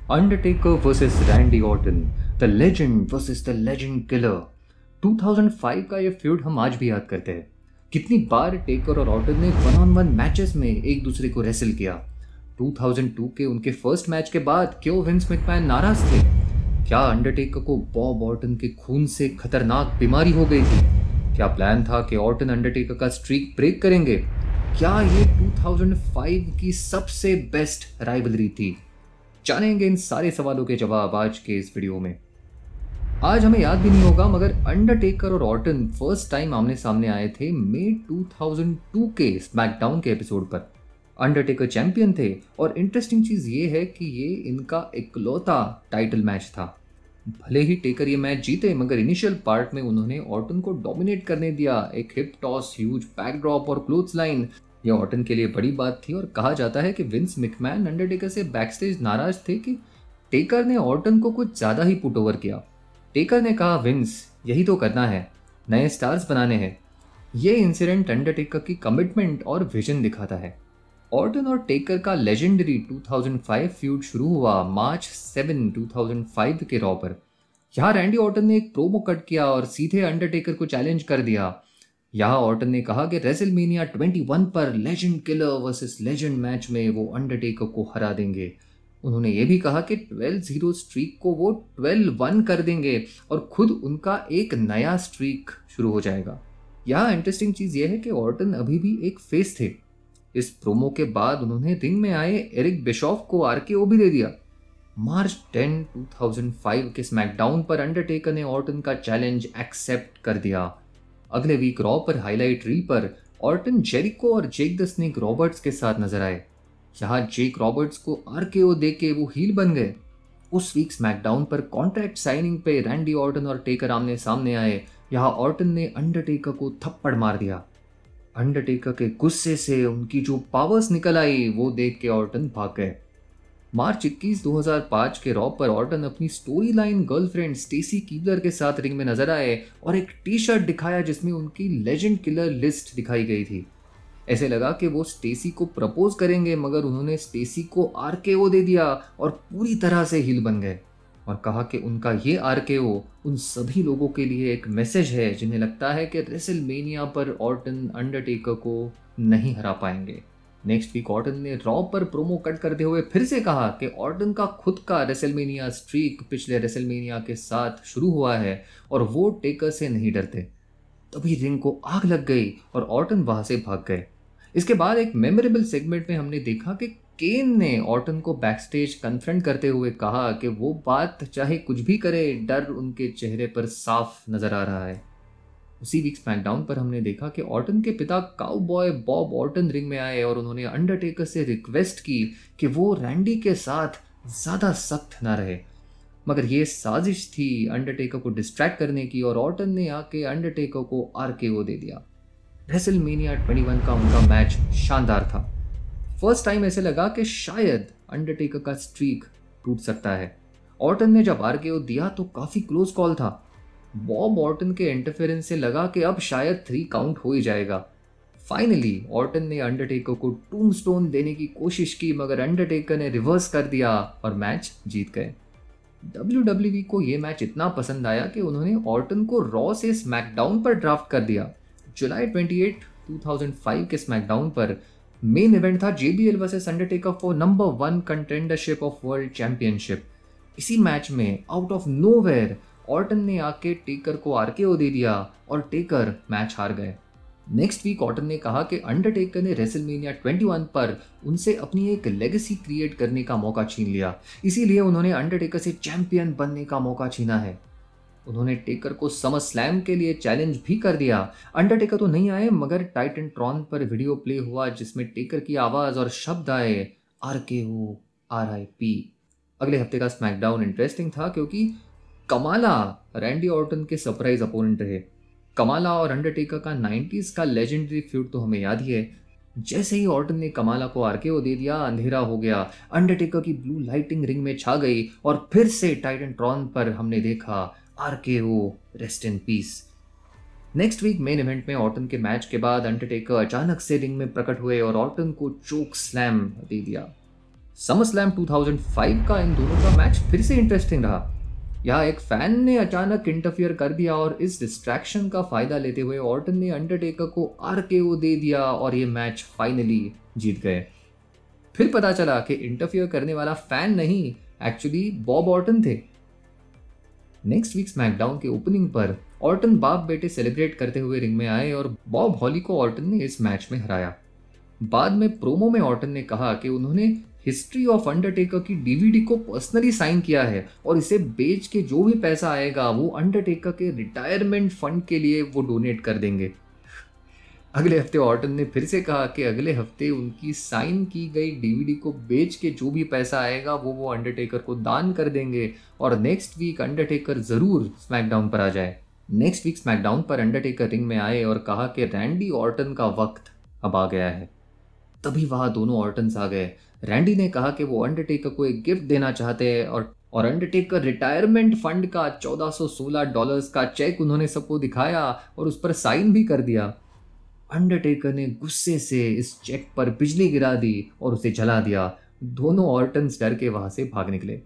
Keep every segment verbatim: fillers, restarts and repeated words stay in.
Undertaker versus Randy Orton, the legend versus the legend killer. दो हज़ार पाँच का ये फ्यूड हम आज भी याद करते हैं। कितनी बार टेकर और ऑर्टन ने वन ऑन वन मैचेस में एक दूसरे को रेसल किया। दो हज़ार दो के उनके फर्स्ट मैच के बाद क्यों विंस मैकमैन नाराज थे? क्या अंडरटेकर को बॉब ऑर्टन के खून से खतरनाक बीमारी हो गई थी? क्या प्लान था कि ऑर्टन अंडरटेकर का स्ट्रीक ब्रेक करेंगे? क्या ये दो हज़ार पाँच की सबसे बेस्ट राइवलरी थी? जानेंगे इन सारे सवालों के जवाब आज के इस वीडियो में। आज हमें याद भी नहीं होगा मगर अंडरटेकर और ऑर्टन फर्स्ट टाइम आमने सामने आए थे मई दो हज़ार दो के स्मैकडाउन के एपिसोड पर। अंडरटेकर चैंपियन थे और इंटरेस्टिंग चीज ये है कि ये इनका इकलौता टाइटल मैच था। भले ही टेकर ये मैच जीते मगर इनिशियल पार्ट में उन्होंने ऑर्टन को डोमिनेट करने दिया। एक हिप टॉस, ह्यूज बैकड्रॉप और क्लोथ्स लाइन, यह ऑर्टन के लिए बड़ी बात थी। और कहा जाता है कि विंस मैकमैन अंडरटेकर से बैकस्टेज नाराज थे कि टेकर ने ऑर्टन को कुछ ज्यादा ही पुट ओवर किया। टेकर ने कहा, विंस यही तो करना है, नए स्टार्स बनाने हैं। ये इंसिडेंट अंडरटेकर की कमिटमेंट और विजन दिखाता है। ऑर्टन और टेकर का लेजेंडरी दो हज़ार पाँच फ्यूड शुरू हुआ मार्च सात दो हज़ार पाँच के रॉ पर। यहाँ रैंडी ऑर्टन ने एक प्रोमो कट किया और सीधे अंडरटेकर को चैलेंज कर दिया। यहाँ ऑर्टन ने कहा कि रेसलमेनिया इक्कीस पर legend killer versus legend match में वो अंडरटेकर को हरा देंगे। उन्होंने ये भी कहा कि बारह ज़ीरो स्ट्रीक को वो बारह वन कर देंगे और खुद उनका एक नया स्ट्रीक शुरू हो जाएगा। यहाँ इंटरेस्टिंग चीज़ ये है कि ऑर्टन अभी भी एक फेस थे। इस प्रोमो के बाद उन्होंने रिंग में आए एरिक बिशॉफ को आरकेओ भी दे दिया। मार्च टेन दो हज़ार पाँच के स्मैकडाउन पर अंडरटेकर ने ऑर्टन का चैलेंज एक्सेप्ट कर दिया। अगले वीक रॉ पर हाईलाइट रील पर ऑर्टन जेरिको और जेक द स्नेक रॉबर्ट्स के साथ नजर आए। यहाँ जेक रॉबर्ट्स को आरकेओ देके वो हील बन गए। उस वीक स्मैकडाउन पर कॉन्ट्रैक्ट साइनिंग पे रैंडी ऑर्टन और टेकर आमने सामने आए। यहाँ ऑर्टन ने अंडरटेकर को थप्पड़ मार दिया। अंडरटेकर के गुस्से से उनकी जो पावर्स निकल आई वो देख के ऑर्टन भाग गए। मार्च इक्कीस दो हज़ार पाँच के रॉ पर ऑर्टन अपनी storyline girlfriend Stacy Keibler के साथ रिंग में नजर आए और एक टी शर्ट दिखाया जिसमें उनकी लेजेंड किलर लिस्ट दिखाई गई थी। ऐसे लगा कि वो स्टेसी को प्रपोज करेंगे मगर उन्होंने स्टेसी को आरकेओ दे दिया और पूरी तरह से हील बन गए और कहा कि उनका ये आरकेओ उन सभी लोगों के लिए एक मैसेज है जिन्हें लगता है कि रेसलमेनिया पर ऑर्टन अंडरटेकर को नहीं हरा पाएंगे। नेक्स्ट वीक ऑर्टन ने रॉ पर प्रोमो कट करते हुए फिर से कहा कि ऑर्टन का खुद का रेसलमेनिया स्ट्रीक पिछले रेसलमेनिया के साथ शुरू हुआ है और वो टेकर से नहीं डरते। तभी रिंग को आग लग गई और ऑर्टन वहां से भाग गए। इसके बाद एक मेमोरेबल सेगमेंट में हमने देखा कि केन ने ऑर्टन को बैकस्टेज कन्फ्रंट करते हुए कहा कि वो बात चाहे कुछ भी करे, डर उनके चेहरे पर साफ नजर आ रहा है। उसी वीक स्मैकडाउन पर हमने देखा कि ऑर्टन के पिता काउबॉय बॉब ऑर्टन रिंग में आए और उन्होंने अंडरटेकर से रिक्वेस्ट की कि वो रैंडी के साथ ज़्यादा सख्त ना रहे। मगर ये साजिश थी अंडरटेकर को डिस्ट्रैक्ट करने की और ऑर्टन ने आके अंडरटेकर को आरकेओ दे दिया। रेसलमेनिया इक्कीस का उनका मैच शानदार था। फर्स्ट टाइम ऐसे लगा कि शायद अंडरटेकर का स्ट्रीक टूट सकता है। ऑर्टन ने जब आरकेओ दिया तो काफ़ी क्लोज कॉल था। बॉब ऑर्टन के इंटरफेरेंस से लगा कि अब शायद थ्री काउंट हो ही जाएगा। फाइनली ऑर्टन ने अंडरटेकर को टूमस्टोन देने की कोशिश की मगर अंडरटेकर ने रिवर्स कर दिया और मैच जीत गए। डब्ल्यू डब्ल्यू ई को यह मैच इतना पसंद आया कि उन्होंने ऑर्टन को रॉ से स्मैकडाउन पर ड्राफ्ट कर दिया। जुलाई अट्ठाईस दो हज़ार पाँच के स्मैकडाउन पर मेन इवेंट था JBL versus Undertaker for number one contendership of world championship. इसी मैच में आउट ऑफ नोवेयर ऑर्टन ने आके टेकर को आरकेओ दे दिया और टेकर मैच हार गए। नेक्स्ट वीक ऑर्टन ने कहा कि अंडरटेकर ने रेसलमेनिया इक्कीस पर उनसे अपनी एक लेगेसी क्रिएट करने का मौका छीन लिया, इसीलिए उन्होंने अंडरटेकर से चैंपियन बनने का मौका छीना है। उन्होंने टेकर को समर स्लैम के लिए चैलेंज भी कर दिया। अंडरटेकर तो नहीं आए मगर टाइटनट्रॉन पर वीडियो प्ले हुआ जिसमें टेकर की आवाज और शब्द आए, आरकेओ, आरआईपी। अगले हफ्ते का स्मैकडाउन इंटरेस्टिंग था क्योंकि कमाला रैंडी ऑर्टन के सरप्राइज अपोनेंट रहे। कमाला और अंडरटेकर का नाइंटीज़ का लेजेंडरी फ्यूड तो हमें याद ही है। जैसे ही ऑर्टन ने कमाला को आरकेओ दे दिया, अंधेरा हो गया। अंडरटेकर की ब्लू लाइटिंग रिंग में छा गई और फिर से टाइटनट्रॉन पर हमने देखा RKO, rest in peace. Next week main event में ऑर्टन के मैच के बाद अंडरटेकर अचानक से रिंग में प्रकट हुए और ऑर्टन को चोक स्लैम दे दिया। SummerSlam two thousand five का इन दोनों का मैच फिर से इंटरेस्टिंग रहा। यहाँ एक फैन ने अचानक इंटरफियर कर दिया और इस डिस्ट्रैक्शन का फायदा लेते हुए ऑर्टन ने अंडरटेकर को आरकेओ दे दिया और ये मैच फाइनली जीत गए। फिर पता चला कि इंटरफियर करने वाला फैन नहीं, एक्चुअली बॉब ऑर्टन थे। नेक्स्ट वीक स्मैकडाउन के ओपनिंग पर ऑर्टन बाप बेटे सेलिब्रेट करते हुए रिंग में आए और बॉब हॉली को ऑर्टन ने इस मैच में हराया। बाद में प्रोमो में ऑर्टन ने कहा कि उन्होंने हिस्ट्री ऑफ अंडरटेकर की डीवीडी को पर्सनली साइन किया है और इसे बेच के जो भी पैसा आएगा वो अंडरटेकर के रिटायरमेंट फंड के लिए वो डोनेट कर देंगे। अगले हफ्ते ऑर्टन ने फिर से कहा कि अगले हफ्ते उनकी साइन की गई डीवीडी को बेच के जो भी पैसा आएगा वो वो अंडरटेकर को दान कर देंगे और नेक्स्ट वीक अंडरटेकर जरूर स्मैकडाउन पर आ जाए। नेक्स्ट वीक स्मैकडाउन पर अंडरटेकर रिंग में आए और कहा कि रैंडी ऑर्टन का वक्त अब आ गया है। तभी वहां दोनों ऑर्टन्स आ गए। रैंडी ने कहा कि वो अंडरटेकर को एक गिफ्ट देना चाहते हैं और और अंडरटेकर रिटायरमेंट फंड का चौदह सौ सोलह डॉलर्स का चेक उन्होंने सबको दिखाया और उस पर साइन भी कर दिया। अंडरटेकर ने गुस्से से इस चेक पर बिजली गिरा दी और उसे जला दिया। दोनों ऑर्टन्स डर के वहां से भाग निकले।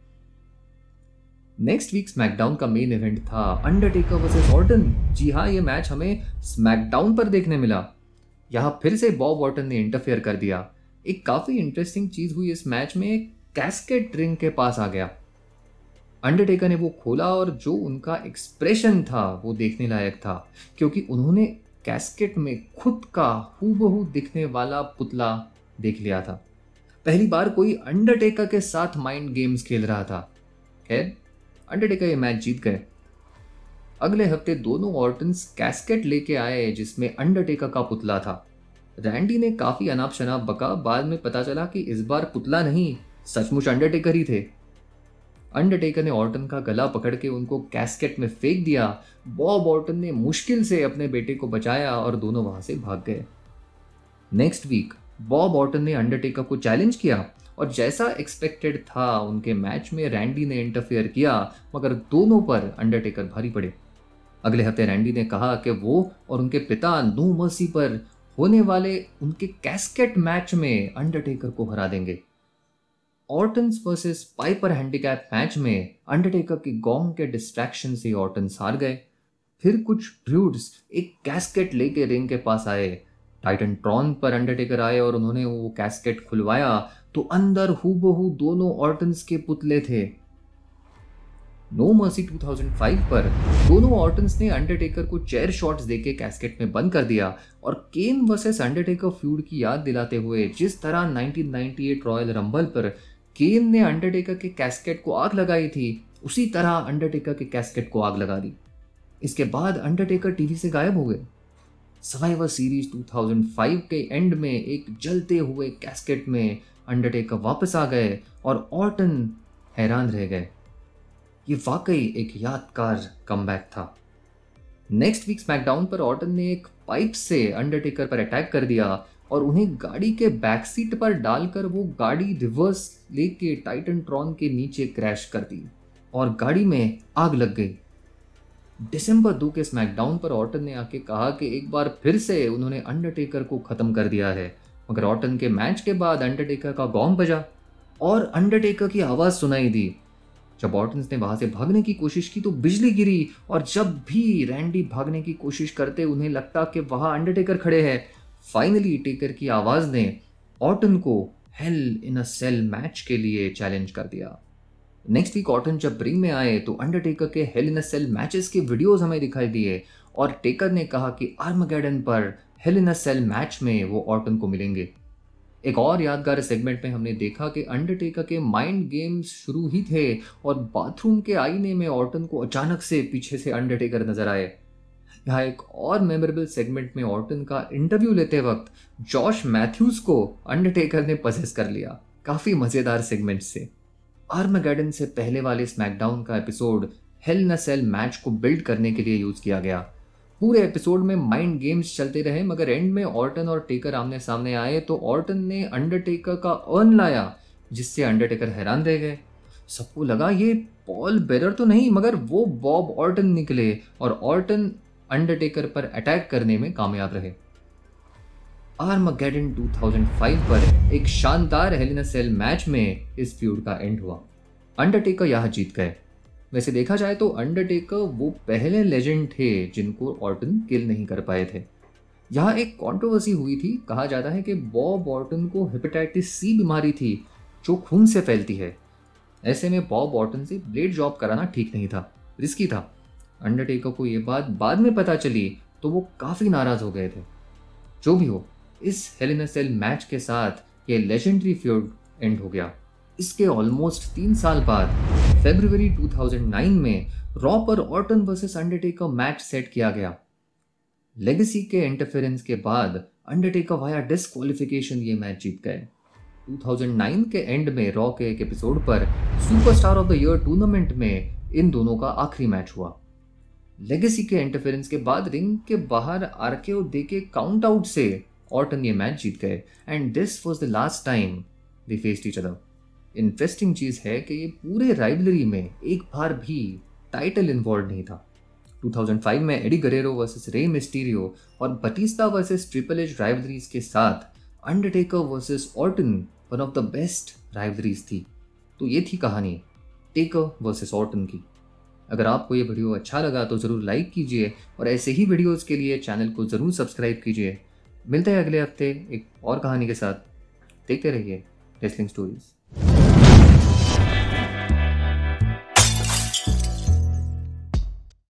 नेक्स्ट वीक स्मैकडाउन का मेन इवेंट था अंडरटेकर वर्सेस ऑर्टन। जी हाँ, ये मैच हमें स्मैकडाउन पर देखने मिला। यहाँ फिर से बॉब ऑर्टन ने इंटरफेयर कर दिया। एक काफी इंटरेस्टिंग चीज हुई इस मैच में। कैस्केट रिंग के पास आ गया। अंडरटेकर ने वो खोला और जो उनका एक्सप्रेशन था वो देखने लायक था, क्योंकि उन्होंने कैस्केट में खुद का हूबहू दिखने वाला पुतला देख लिया था। पहली बार कोई अंडरटेकर के साथ माइंड गेम्स खेल रहा था। खैर, अंडरटेकर ये मैच जीत गए। अगले हफ्ते दोनों ऑर्टन्स कैस्केट लेके आए जिसमें अंडरटेकर का पुतला था। रैंडी ने काफी अनाप शनाप बका। बाद में पता चला कि इस बार पुतला नहीं, सचमुच अंडरटेकर ही थे। अंडरटेकर ने ऑर्टन का गला पकड़ के उनको कैस्केट में फेंक दिया। बॉब ऑर्टन ने मुश्किल से अपने बेटे को बचाया और दोनों वहां से भाग गए। नेक्स्ट वीक बॉब ऑर्टन ने अंडरटेकर को चैलेंज किया और जैसा एक्सपेक्टेड था उनके मैच में रैंडी ने इंटरफेयर किया, मगर दोनों पर अंडरटेकर भारी पड़े। अगले हफ्ते रैंडी ने कहा कि वो और उनके पिता नो मर्सी पर होने वाले उनके कैस्केट मैच में अंडरटेकर को हरा देंगे। Ortons versus Piper handicap match में अंडरटेकर की गोंग के डिस्ट्रैक्शन से ऑर्टन्स हार गए। फिर कुछ ब्रूड्स एक कैस्केट लेके रिंग के पास आए। टाइटन ट्रॉन पर अंडरटेकर आए और उन्होंने वो कैस्केट खुलवाया तो अंदर हूबहू दोनों ऑर्टन्स के पुतले थे। No Mercy two thousand five पर दोनों ऑर्टन्स ने अंडरटेकर को चेयर शॉट्स देके कैस्केट में बंद कर दिया और केन वर्सेस अंडरटेकर फ्यूड की याद दिलाते हुए जिस तरह nineteen ninety eight Royal Rumble पर केन ने अंडरटेकर के कैस्केट को आग लगाई थी, उसी तरह अंडरटेकर के कैस्केट को आग लगा दी। इसके बाद अंडरटेकर टीवी से गायब हो गए। Survivor Series two thousand five के एंड में एक जलते हुए कैस्केट में अंडरटेकर वापस आ गए और ऑर्टन हैरान रह गए। ये वाकई एक यादगार कमबैक था। नेक्स्ट वीक स्मैकडाउन पर ऑर्टन ने एक पाइप से अंडरटेकर पर अटैक कर दिया और उन्हें गाड़ी के बैक सीट पर डालकर वो गाड़ी रिवर्स लेके टाइटन ट्रॉन के नीचे क्रैश कर दी और गाड़ी में आग लग गई। दिसंबर दो के स्मैकडाउन पर ऑर्टन ने आके कहा कि एक बार फिर से उन्होंने अंडरटेकर को खत्म कर दिया है, मगर ऑर्टन के मैच के बाद अंडरटेकर का गॉन्ग बजा और अंडरटेकर की आवाज सुनाई दी। जब ऑर्टन्स ने वहां से भागने की कोशिश की तो बिजली गिरी और जब भी रैंडी भागने की कोशिश करते उन्हें लगता कि वहां अंडरटेकर खड़े हैं। फाइनली टेकर की आवाज ने ऑर्टन को Hell in a Cell match के लिए चैलेंज कर दिया। नेक्स्ट वीक ऑर्टन जब रिंग में आए तो अंडरटेकर के Hell in a Cell matches के वीडियोस हमें दिखाई दिए और टेकर ने कहा कि आर्मगेडन पर Hell in a Cell match में वो ऑर्टन को मिलेंगे। एक और यादगार सेगमेंट में हमने देखा कि अंडरटेकर के माइंड गेम्स शुरू ही थे और बाथरूम के आईने में ऑर्टन को अचानक से पीछे से अंडरटेकर नजर आए। यहाँ एक और मेमोरेबल सेगमेंट में ऑर्टन का इंटरव्यू लेते वक्त जॉश मैथ्यूज को अंडरटेकर ने पजेस कर लिया। काफी मजेदार सेगमेंट से। आर्मगेडन से पहले वाले स्मैकडाउन का episode Hell in a Cell match को बिल्ड करने के लिए यूज किया गया। पूरे एपिसोड में माइंड गेम्स चलते रहे, मगर एंड में ऑर्टन और टेकर आमने सामने आए तो ऑर्टन ने अंडरटेकर का अर्न लाया जिससे अंडरटेकर हैरान रह गए। सबको लगा ये पॉल बेरर तो नहीं, मगर वो बॉब ऑर्टन निकले और ऑर्टन अंडरटेकर पर अटैक करने में कामयाब रहे। आर्मागेडन दो हज़ार पाँच पर एक शानदार Hell in a Cell match में इस फ्यूड का एंड हुआ। अंडरटेकर यहाँ जीत गए। वैसे देखा जाए तो अंडरटेकर वो पहले लेजेंड थे जिनको ऑर्टन किल नहीं कर पाए थे। यहाँ एक कंट्रोवर्सी हुई थी। कहा जाता है कि बॉब ऑर्टन को हेपेटाइटिस सी बीमारी थी जो खून से फैलती है। ऐसे में बॉब ऑर्टन से ब्लेड जॉब कराना ठीक नहीं था, रिस्की था। अंडरटेकर को ये बात बाद में पता चली तो वो काफ़ी नाराज़ हो गए थे। जो भी हो, इस Hell in a Cell match के साथ ये लेजेंडरी फ्यूड एंड हो गया। इसके ऑलमोस्ट तीन साल बाद फरवरी दो हज़ार नौ में रॉ पर Orton versus Undertaker match set किया गया। लेगेसी के इंटरफेरेंस के बाद अंडरटेकर वाया डिस्क्वालिफिकेशन ये मैच जीत गए। दो हज़ार नौ के एंड में रॉ के एक एपिसोड पर superstar of the year tournament में इन दोनों का आखिरी मैच हुआ। लेगेसी के इंटरफेरेंस के बाद रिंग के बाहर आरकेओ देके काउंट आउट से ऑर्टन ये मैच जीत गए and this was the last time they faced each other. Interesting चीज़ है कि ये पूरे राइवलरी में एक बार भी टाइटल इन्वॉल्व नहीं था। दो हज़ार पाँच में Eddie Guerrero versus Rey Mysterio और Batista versus Triple H rivalries के साथ Undertaker versus Orton one of the best rivalries थी। तो ये थी कहानी टेकर वर्सेस ऑर्टन की। अगर आपको ये वीडियो अच्छा लगा तो ज़रूर लाइक कीजिए और ऐसे ही वीडियोज़ के लिए चैनल को ज़रूर सब्सक्राइब कीजिए। मिलते हैं अगले हफ्ते एक और कहानी के साथ। देखते रहिए रेसलिंग स्टोरीज।